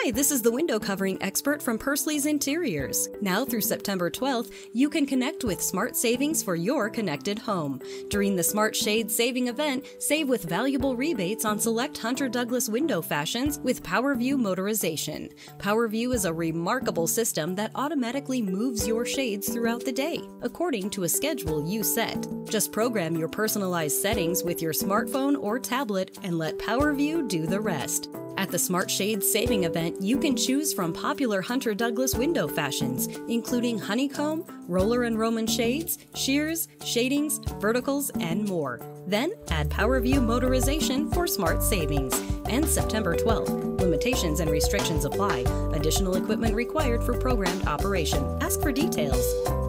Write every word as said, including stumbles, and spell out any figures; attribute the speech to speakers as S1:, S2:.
S1: Hi, this is the window covering expert from Pursley's Interiors. Now through September twelfth, you can connect with smart savings for your connected home. During the Smart Shade Saving event, save with valuable rebates on select Hunter Douglas window fashions with PowerView motorization. PowerView is a remarkable system that automatically moves your shades throughout the day, according to a schedule you set. Just program your personalized settings with your smartphone or tablet and let PowerView do the rest. At the Smart Shades Saving event, you can choose from popular Hunter Douglas window fashions, including honeycomb, roller and Roman shades, sheers, shadings, verticals, and more. Then add PowerView motorization for smart savings. Ends September twelfth. Limitations and restrictions apply. Additional equipment required for programmed operation. Ask for details.